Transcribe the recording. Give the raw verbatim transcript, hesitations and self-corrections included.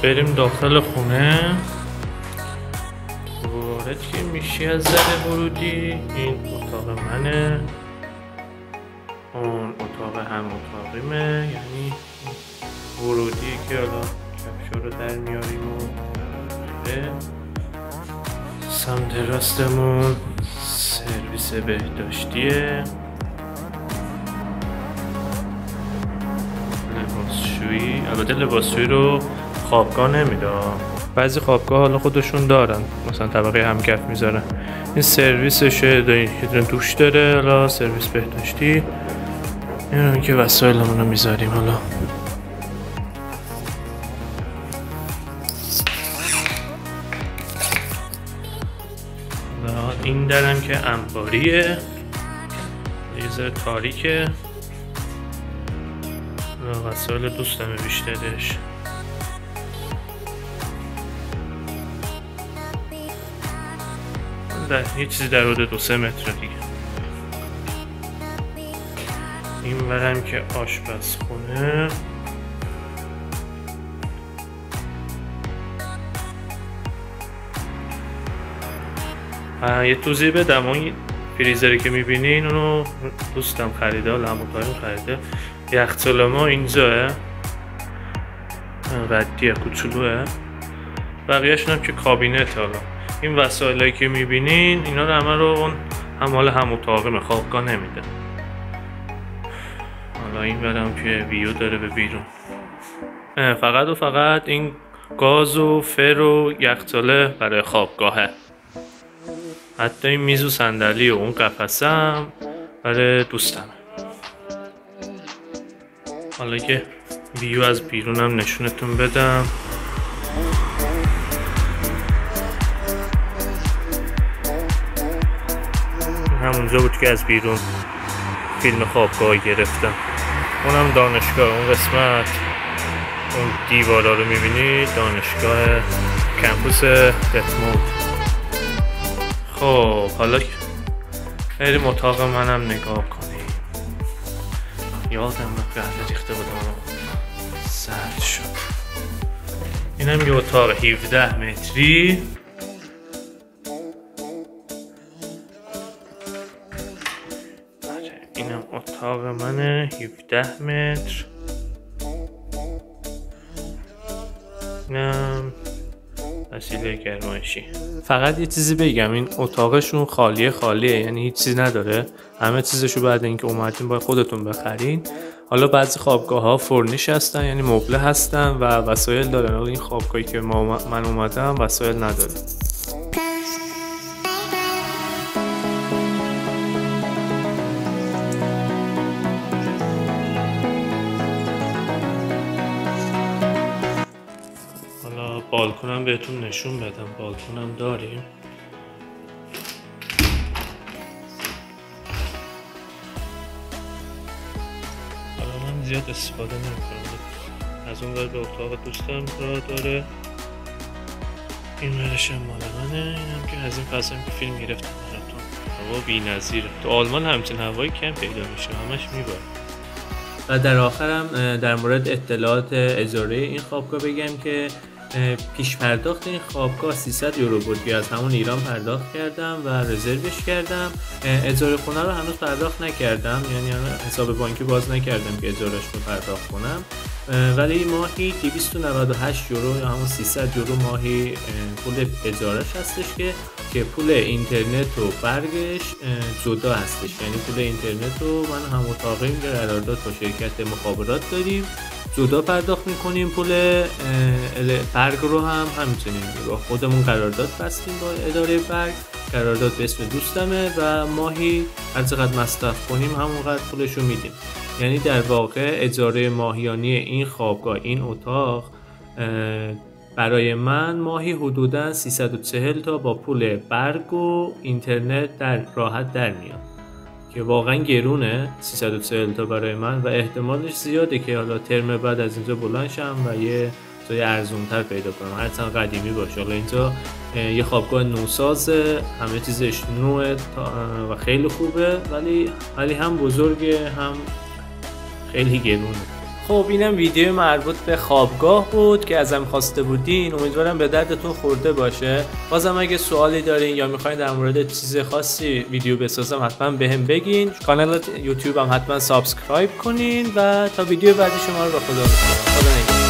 بریم داخل خونه. وارد که میشی از در ورودی، این اتاق منه، اون اتاق هم اتاقیمه، یعنی ورودی که حالا کفشا رو در میاریم و بره. سمت راستمون سرویس بهداشتیه، لباسشویی. البته لباسشویی رو خوابگاه نمیده، بعضی خوابگاه حالا خودشون دارن، مثلا طبقه همکف میذارن. این سرویسشه، یه دونه دوش داره، حالا سرویس بهداشتی. این که وسایلمون رو میذاریم. حالا این درم که انباریه، یه ذره تاریکه، وسایل دوستمه بیشترش. در یه چیزی در حدود دو سه متر دیگه. این برم که آشپزخونه، یه توضیح بدم. اون فریزری که میبینین اونو دوستم خریده، حالا همون خریده. یخچال ما اینجاه، ردیه، کوچولوه. بقیه‌شون هم که کابینت. حالا این وسایلی که میبینین اینا رو همه رو اون هم حالا هم اتاقیمه، خوابگاه نمیده. حالا این برم که ویو داره به بیرون. فقط و فقط این گاز و فر و یخچاله برای خوابگاهه. حتی این میز و صندلی و اون قفسه هم برای دوستمه. حالا که ویو از بیرونم نشونتون بدم. همونجا بود که از بیرون فیلم خوابگاه گرفتم. اونم دانشگاه، اون قسمت اون دیوارا رو میبینید، دانشگاه کمپوس دتموند. خب حالا بریم اتاق منم نگاه کنیم. یادم قهوه ریخته بودم، سرد شد. اینم یه اتاق هفده متری. اینم اتاق منه، هفده متر. اینم وسیله گرمایشی. فقط یه چیزی بگم، این اتاقشون خالیه خالیه، یعنی هیچ چیزی نداره. همه چیزشو بعد اینکه اومدین باید خودتون بخرین. حالا بعضی خوابگاه ها فرنیش هستن، یعنی مبله هستن و وسایل دارن. حالا این خوابگاهی که ما من اومدم وسایل نداره. بالکنم بهتون نشون بدم. بالکنم داریم. حالا من زیاد استفاده نمیکنم. از اون ور به اتاق دوستم راه داره. این ورش هم مال منه. اینم که از این پس هم که فیلم گرفتم براتون. هوا بی‌نظیره. تو آلمان همچین هوایی کم پیدا میشه، همش میباره. و در آخرم در مورد اطلاعات اجاره این خوابگاه بگم که پیش پرداخت این خوابگاه سیصد یورو بود که از همون ایران پرداخت کردم و رزروش کردم. اجاره خونه رو هنوز پرداخت نکردم، یعنی حساب بانکی باز نکردم که اجارهش رو پرداخت کنم. ولی ماهی دویست و نود و هشت یورو یا همون سیصد یورو ماهی پول اجارهش هستش که که پول اینترنت و برگش جدا هستش. یعنی پول اینترنت رو من هم اتاقیم که قرارداد با شرکت مخابرات داریم جدا پرداخت میکنیم. پول برگ رو هم همچنین با خودمون قرارداد بستیم با اداره برگ. قرارداد به اسم دوستمه و ماهی هر چقدر مصرف کنیم همونقدر پولش رو میدیم. یعنی در واقع اجاره ماهیانی این خوابگاه، این اتاق برای من ماهی حدوداً سیصد و چهل تا با پول برگ و اینترنت در راحت در میاد که واقعا گرونه. سیصد و چهل تا برای من و احتمالش زیاده که حالا ترم بعد از اینجا بلند شم و یه جای ارزونتر پیدا کنم، هرچند قدیمی باشه. حالا اینجا یه خوابگاه نوسازه، همه چیزش نوه و خیلی خوبه، ولی ولی هم بزرگه هم خیلی گرونه. خب اینم ویدیو مربوط به خوابگاه بود که ازم خواسته بودین. امیدوارم به دردتون خورده باشه. بازم اگه سوالی دارین یا میخواین در مورد چیز خاصی ویدیو بسازم حتما بهم بگین. کانال یوتیوب هم حتما سابسکرایب کنین و تا ویدیو بعدی شما رو به خدا میسپارم. خدا نگهدار.